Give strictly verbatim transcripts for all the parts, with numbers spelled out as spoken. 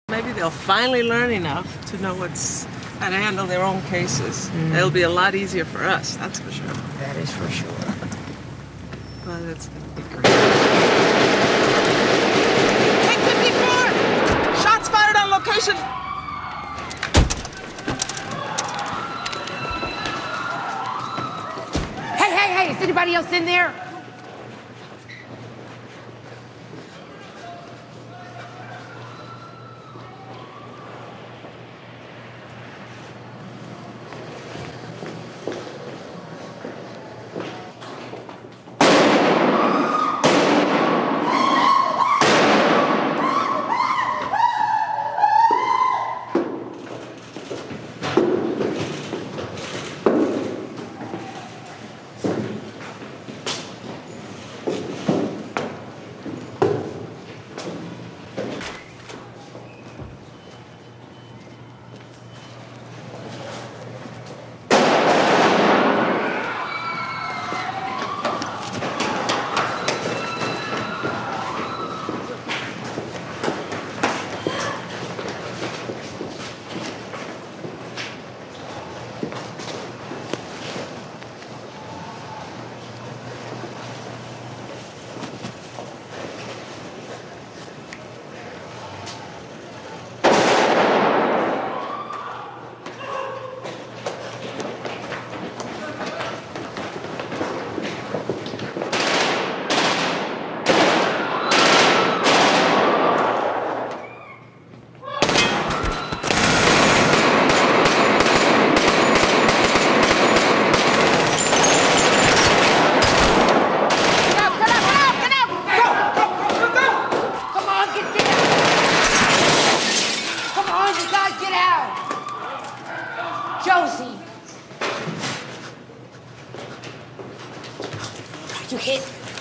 Maybe they'll finally learn enough to know what's how to handle their own cases. Mm. It'll be a lot easier for us, that's for sure. That is for sure. Well, that's gonna be great. Take fifty-four! Shots fired on location! Hey, hey, hey, is anybody else in there? Josie! You hit?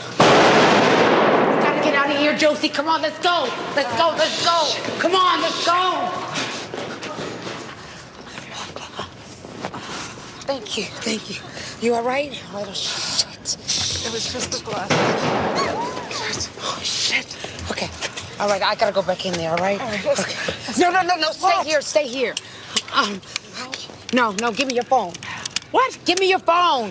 We gotta get out of here, Josie. Come on, let's go. Let's go, let's go. Come on, let's go. Thank you, thank you. You all right? Oh, shit. It was just the glass. Oh, shit. Okay. All right, I gotta go back in there, all right? All right, okay. No, no, no, no. Stay what? here, stay here. Um, no, no, give me your phone. What? Give me your phone.